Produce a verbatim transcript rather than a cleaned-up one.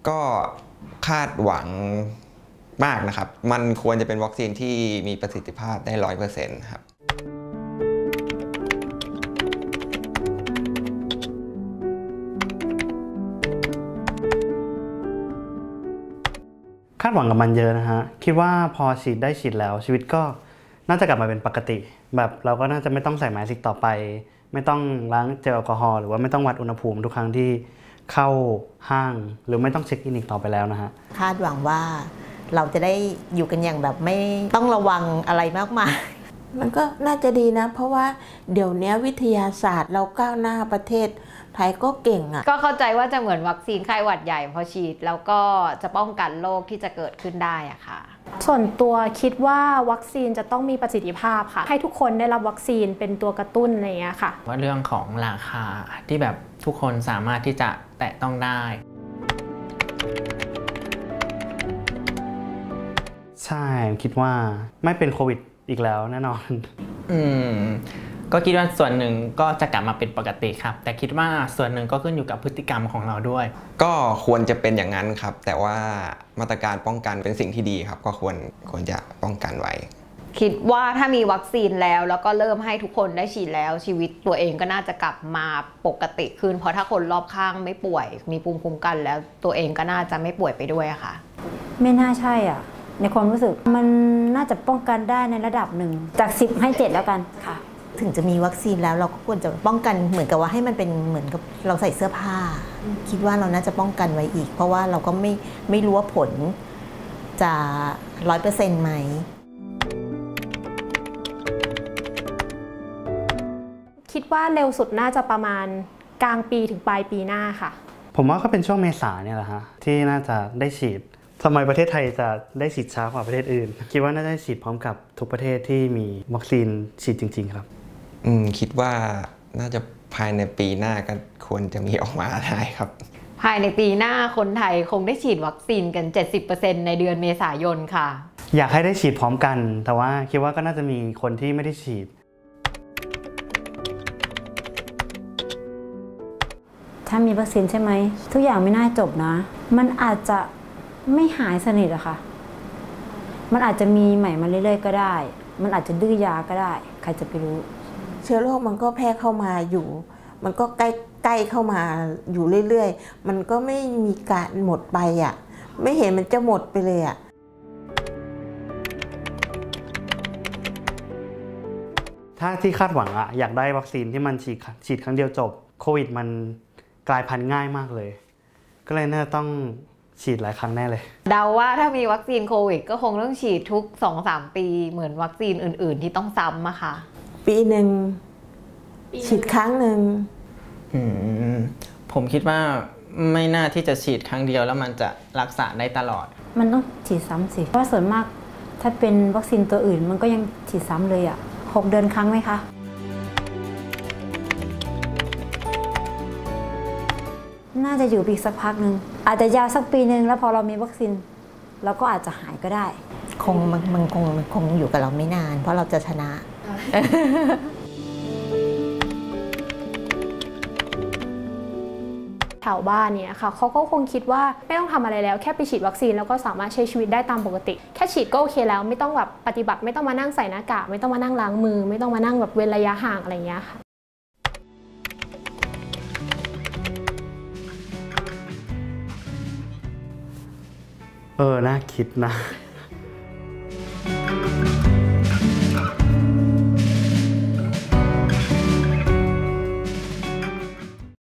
ก็คาดหวังมากนะครับมันควรจะเป็นวัคซีนที่มีประสิทธิภาพได้ร้อยเปอร์เซ็นต์ครับคาดหวังกับมันเยอะนะฮะคิดว่าพอฉีดได้ฉีดแล้วชีวิตก็น่าจะกลับมาเป็นปกติแบบเราก็น่าจะไม่ต้องใส่แมสก์ต่อไปไม่ต้องล้างเจลแอลกอฮอล์หรือว่าไม่ต้องวัดอุณหภูมิทุกครั้งที่เข้าห้างหรือไม่ต้องเช็คอินอีกต่อไปแล้วนะฮะคาดหวังว่าเราจะได้อยู่กันอย่างแบบไม่ต้องระวังอะไรมากมายมันก็น่าจะดีนะเพราะว่าเดี๋ยวนี้วิทยาศาสตร์เราก้าวหน้าประเทศไทยก็เก่งอ่ะก็เข้าใจว่าจะเหมือนวัคซีนไข้หวัดใหญ่พอฉีดแล้วก็จะป้องกันโรคที่จะเกิดขึ้นได้อะค่ะส่วนตัวคิดว่าวัคซีนจะต้องมีประสิทธิภาพค่ะให้ทุกคนได้รับวัคซีนเป็นตัวกระตุ้นอะไรอย่างเงี้ยค่ะว่าเรื่องของราคาที่แบบทุกคนสามารถที่จะแตะต้องได้ใช่คิดว่าไม่เป็นโควิดอีกแล้วแน่นอนอืมก็คิดว่าส่วนหนึ่งก็จะกลับมาเป็นปกติครับแต่คิดว่าส่วนหนึ่งก็ขึ้นอยู่กับพฤติกรรมของเราด้วยก็ควรจะเป็นอย่างนั้นครับแต่ว่ามาตรการป้องกันเป็นสิ่งที่ดีครับก็ควรควรจะป้องกันไว้คิดว่าถ้ามีวัคซีนแล้วแล้วก็เริ่มให้ทุกคนได้ฉีดแล้วชีวิตตัวเองก็น่าจะกลับมาปกติขึ้นเพราะถ้าคนรอบข้างไม่ป่วยมีภูมิคุ้มกันแล้วตัวเองก็น่าจะไม่ป่วยไปด้วยค่ะไม่น่าใช่อ่ะในความรู้สึกมันน่าจะป้องกันได้ในระดับหนึ่งจากสิบให้เจ็ดแล้วกันค่ะถึงจะมีวัคซีนแล้วเราก็ควรจะป้องกันเหมือนกับว่าให้มันเป็นเหมือนกับเราใส่เสื้อผ้าคิดว่าเราน่าจะป้องกันไว้อีกเพราะว่าเราก็ไม่ไม่รู้ว่าผลจะร้อยเปอร์เซ็นต์ไหมคิดว่าเร็วสุดน่าจะประมาณกลางปีถึงปลายปีหน้าค่ะผมว่าก็เป็นช่วงเมษาเนี่ยแหละฮะที่น่าจะได้ฉีดทำไมประเทศไทยจะได้ฉีดช้ากว่าประเทศอื่นคิดว่าน่าจะได้ฉีดพร้อมกับทุกประเทศที่มีวัคซีนฉีดจริงๆครับอืมคิดว่าน่าจะภายในปีหน้าก็ควรจะมีออกมาได้ครับภายในปีหน้าคนไทยคงได้ฉีดวัคซีนกัน เจ็ดสิบเปอร์เซ็นต์ ในเดือนเมษายนค่ะอยากให้ได้ฉีดพร้อมกันแต่ว่าคิดว่าก็น่าจะมีคนที่ไม่ได้ฉีดถ้ามีวัคซีนใช่ไหมทุกอย่างไม่น่าจบนะมันอาจจะไม่หายสนิทอะค่ะมันอาจจะมีใหม่มาเรื่อยๆก็ได้มันอาจจะดื้อยาก็ได้ใครจะไปรู้เชื้อโรคมันก็แพร่เข้ามาอยู่มันก็ใกล้ใกล้เข้ามาอยู่เรื่อยๆมันก็ไม่มีการหมดไปอะไม่เห็นมันจะหมดไปเลยอะถ้าที่คาดหวังอะอยากได้วัคซีนที่มันฉีดฉีดครั้งเดียวจบโควิดมันกลายพันธุ์ง่ายมากเลยก็เลยน่าจะต้องฉีดหลายครั้งแน่เลยเดาว่าถ้ามีวัคซีนโควิดก็คงต้องฉีดทุก สองถึงสาม ปีเหมือนวัคซีนอื่นๆที่ต้องซ้ำอะค่ะปีหนึ่งฉีดครั้งหนึ่งอืมผมคิดว่าไม่น่าที่จะฉีดครั้งเดียวแล้วมันจะรักษาได้ตลอดมันต้องฉีดซ้ำสิเพราะส่วนมากถ้าเป็นวัคซีนตัวอื่นมันก็ยังฉีดซ้ำเลยอะหกเดือนครั้งไหมคะน่าจะอยู่อีกสักพักหนึ่งอาจจะยาวสักปีหนึ่งแล้วพอเรามีวัคซีนเราก็อาจจะหายก็ได้คงมันมันคงมันคงอยู่กับเราไม่นานเพราะเราจะชนะแถวบ้านเนี่ยค่ะเขาก็คงคิดว่าไม่ต้องทำอะไรแล้วแค่ไปฉีดวัคซีนแล้วก็สามารถใช้ชีวิตได้ตามปกติแค่ฉีดก็โอเคแล้วไม่ต้องแบบปฏิบัติไม่ต้องมานั่งใส่หน้ากากไม่ต้องมานั่งล้างมือไม่ต้องมานั่งแบบเว้นระยะห่างอะไรอย่างเงี้ยค่ะเออน่าคิดนะ